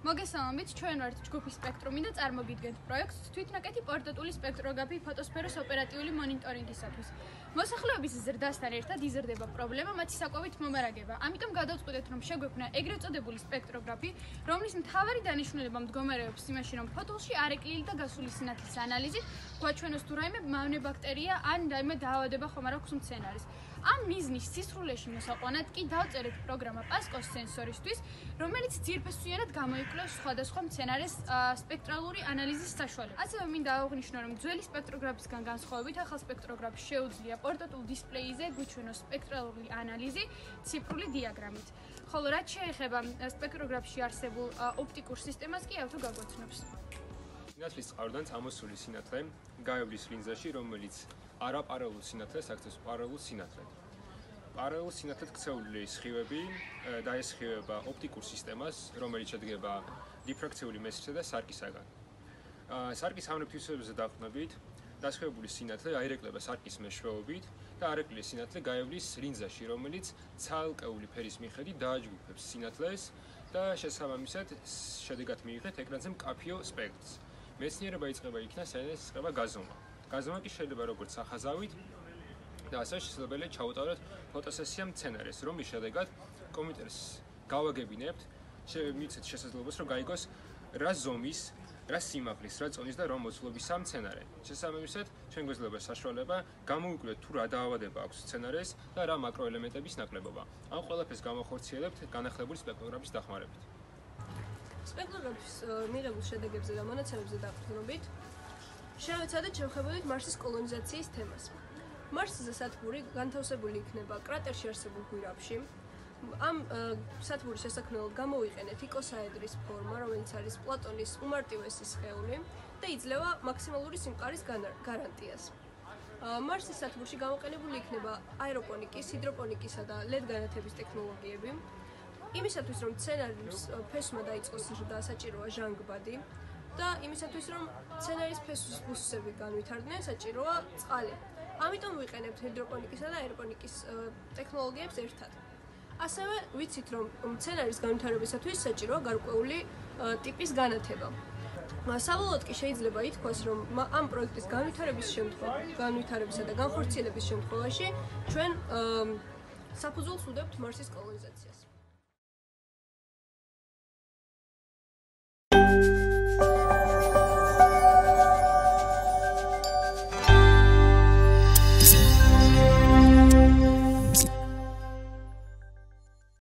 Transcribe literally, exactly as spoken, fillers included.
მოგესალმებით, ჩვენ ვართ ჯგუფი სპექტრუმი და წარმოგიდგენთ პროექტს თვითნაკეთი პორტატული სპექტროგრაფი ფოტოსფეროს ოპერატიული მონიტორინგისათვის. მოსახლეობის ზრდასთან ერთად იზრდება პრობლემა მათი საკვებით მომარაგება. ამიტომ გადავწყვიტეთ, რომ შეგვექმნა ეგრეთ წოდებული სპექტროგრაფი, რომლის მთავარი დანიშნულება მდგომარეობს იმაში, რომ ფოტოში არეკლილი და გასული სინათლის ანალიზით გვაჩვენოს თუ რაიმე მავნე ბაქტერია ან რაიმე დაავადება ხომ არ აქვს მცენარეს. ამ მიზნის სისრულეში მოსაყვანად კი დავწერეთ პროგრამა პასკოს სენსორისთვის, რომელიც ძირფესვიანად გამოიკვლევს სხვადასხვა მცენარეს სპექტრალური ანალიზის საშუალებას. ასევე მინდა აღვნიშნო, რომ ძველი სპექტროგრაფისგან განსხვავებით, ახალ სპექტროგრაფს შეუძლია პორტატულ დისპლეიზე გვიჩვენოს სპექტრალური ანალიზი ციფრული დიაგრამით. ხოლო რაც შეეხება სპექტროგრაფში არსებულ ოპტიკურ სისტემას კი ავთო გაგვაცნობს. სინათლის წყაროდან წამოსული სინათლე გაივლის ლინზაში, რომელიც არაპარალელურ სინათლეს აქცევს პარალელურ სინათლედ. პარალელურ სინათლედ ქცეული სხივები დაესხივება ოპტიკურ სისტემას, რომელიც შედგება დიფრაქციული მესრისა და სარკისაგან. სარკის ამნეფთვისებებზე დაყრდნობით, დასხივებული სინათლე აირეკლება სარკის მეშვეობით და არეკლილი სინათლე გაივლის ლინზაში, რომელიც ცალკეული ფერის მიხედვით დააჯგუფებს სინათლეს და შესაბამისად შედეგად მიიღეთ ეკრანზე მკაფიო სპექტრს. მეცნიერება იწყება იქნა, სადაც იწყება გაზომა. გაზომა კი შეიძლება როგორც სახაზავით და ასევე შესაძლებელია ჩაუტაროთ ფოტოსესია მცენარეს, რომლის შედეგად კომპიუტერს გავაგებინებთ, მივცეთ შესაძლებლობას, რომ გაიგოს რა ზომის, რა სიმაღლის, რა წონის და რა მოცულობისაა მცენარე. შესაბამისად, ჩვენ გვეძლება საშუალება გამოვიკვლიოთ თუ რა დაავადება აქვს მცენარეს და რა მაკროელემენტების ნაკლებობა. ამ ყველაფერს გამოვხორციელებთ განახლებული სპექტროგრაფის დახმარებით. სპექტროგრაფის მიღებულ შედეგებზე და მონაცემებზე დაყრდნობით, შევეცადეთ შევხედოთ მარსის კოლონიზაციის თემას. მარსზე სათბური განთავსებული იქნება კრატერში არსებულ გვირაბში. ამ სათბურის შესაქმნელად გამოვიყენეთ იკოსაედრის ფორმა, რომელიც არის პლატონის უმარტივესი სხეული და იძლევა მაქსიმალური სიმყარის გარანტიას. მარსის სათბურში გამოყენებული იქნება აეროპონიკის, ჰიდროპონიკისა და ლედ განათების ტექნოლოგიები. იმისათვის, რომ მცენარის ფესვმა დაიწყოს ზრდა, საჭიროა ჟანგბადი და იმისათვის, რომ მცენარის ფესვის ბუსები განვითარდნენ, საჭიროა წყალი. ამიტომ ვიყენებთ ჰიდროპონიკისა და აეროპონიკის ტექნოლოგიებს ერთად. ასევე ვიცით, რომ მცენარის განვითარებისათვის საჭიროა გარკვეული ტიპის განათება. საბოლოოდ კი შეიძლება ითქვას, რომ ამ პროექტის განვითარების შემთხვევაში, განვითარებისა და განხორციელების შემთხვევაში ჩვენ საფუძველს უდევთ მარსის კოლონიზაციას.